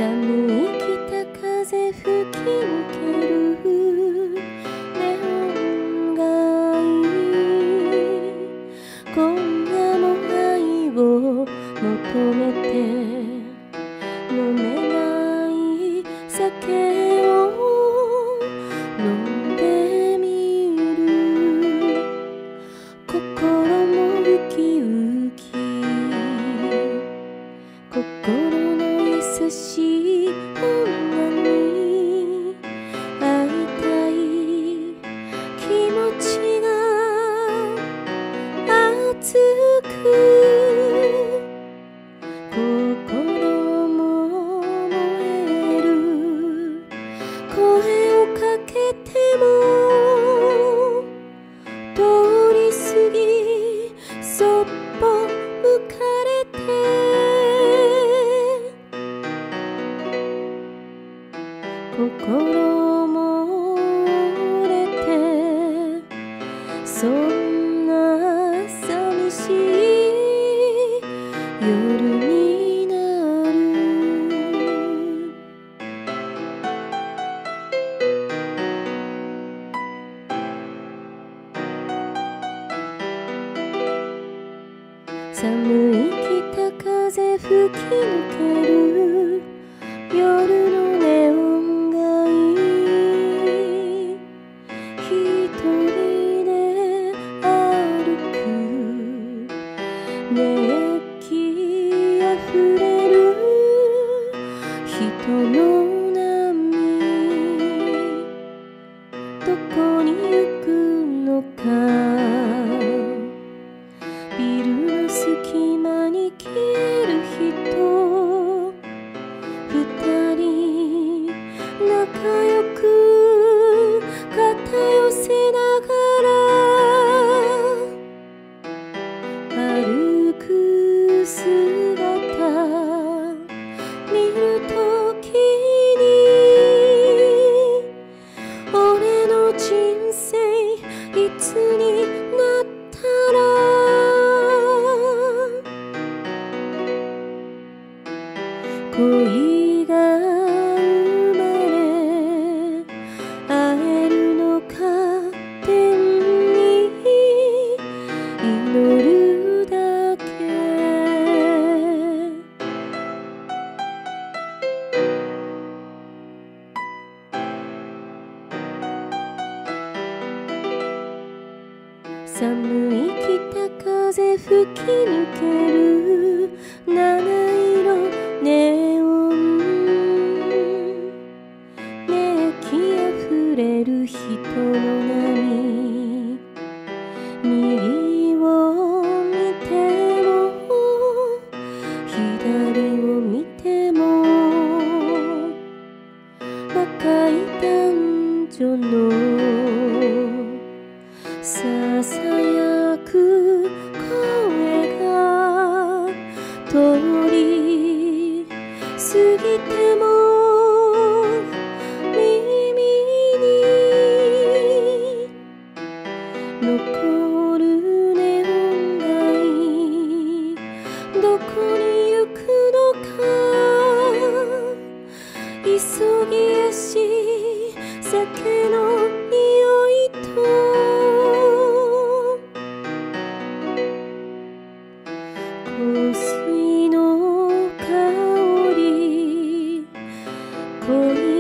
寒い北風吹き抜けるネオン街、今夜も愛を求めて飲めない酒を飲んでみる。心もウキウキ、心の優しい女に会いたい。気持ちが熱く心も燃える。声をかけても通り過ぎそっぽ向かれて、心も折れて、そんな寂しい夜になる。寒い北風吹き抜ける夜のネオン街、一人で歩く熱気あふれる人の波、どこに行くのか。ビルの隙間に消える人二人、仲良く肩寄せながら歩く姿見るときに、俺の人生いつになったら恋が生まれ会えるのか。天に祈るだけ。寒い北風吹き抜ける七色ネオン、熱気あふれる人の波、右を見ても左を見ても若い男女のささやく声が通り過ぎても耳に残るネオン街、どこに行くのか。急ぎ足酒の匂いと香水の香り、恋